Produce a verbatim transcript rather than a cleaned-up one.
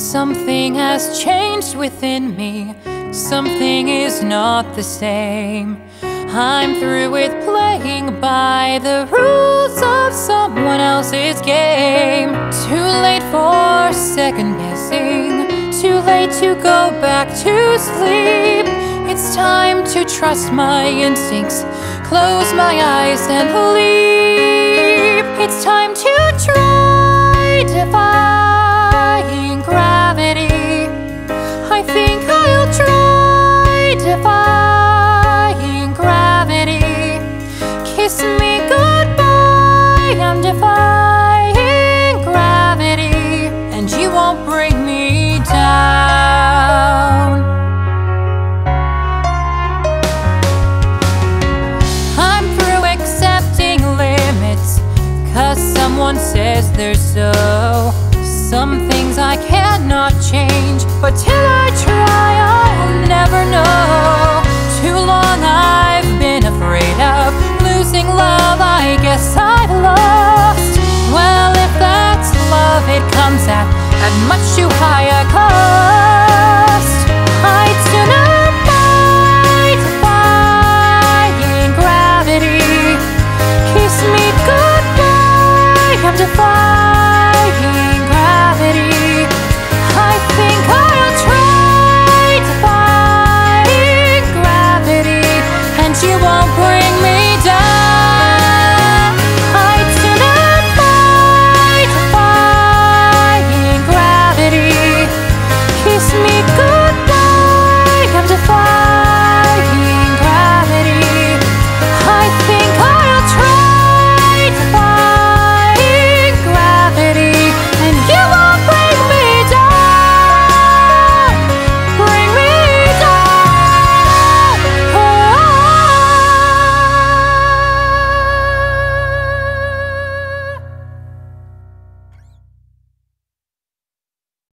Something has changed within me. Something is not the same. I'm through with playing by the rules of someone else's game. Too late for second guessing. Too late to go back to sleep. It's time to trust my instincts. Close my eyes and leap. It's time to try defying gravity. I think I'll try defying gravity. Kiss me goodbye, I'm defying gravity, and you won't bring me down. I'm through accepting limits, 'cause someone says they're so. Some things I cannot change, but till I try, I'll never know. Too long I've been afraid